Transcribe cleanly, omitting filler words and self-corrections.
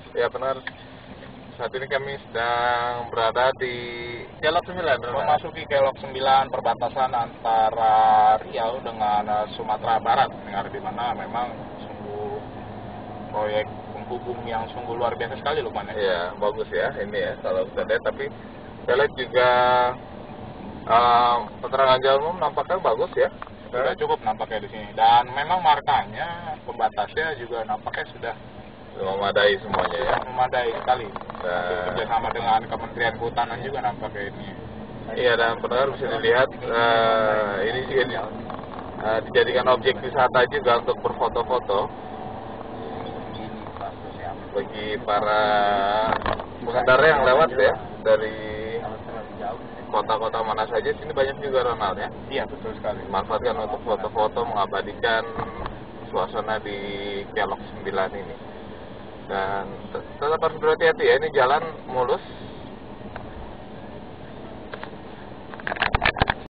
Ya benar. Saat ini kami sedang berada di Kelok 9. Memasuki Kelok 9, perbatasan antara Riau dengan Sumatera Barat, di mana memang sungguh proyek penghubung yang sungguh luar biasa sekali, Lukman. Ya, bagus ya ini ya kalau bisa lihat. Tapi saya lihat juga keterangan jalan umum nampaknya bagus ya. Sudah cukup nampaknya di sini. Dan memang markanya, pembatasnya juga nampaknya sudah Memadai semuanya ya. memadai sekali. Bekerjasama dengan Kementerian Kehutanan juga nampaknya ini. Iya, dan benar bisa dilihat ini juga dijadikan objek wisata juga untuk berfoto-foto bagi para pengendara yang lewat ya dari kota-kota mana saja. Sini banyak juga, Ronald ya. Iya, betul sekali. Manfaatkan untuk foto-foto, mengabadikan suasana di Kelok 9 ini. Dan tetap harus berhati-hati ya, ini jalan mulus,